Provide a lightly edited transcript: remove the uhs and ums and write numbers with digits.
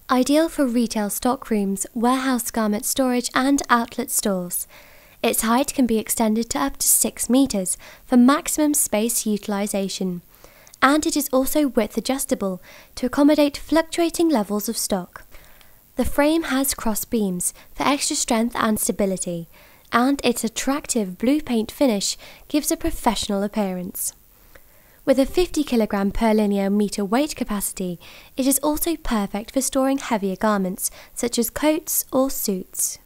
Ideal for retail stockrooms, warehouse garment storage and outlet stores. Its height can be extended to up to 6 meters for maximum space utilization, and it is also width adjustable to accommodate fluctuating levels of stock. The frame has cross beams for extra strength and stability, and its attractive blue paint finish gives a professional appearance. With a 50 kg per linear meter weight capacity, it is also perfect for storing heavier garments such as coats or suits.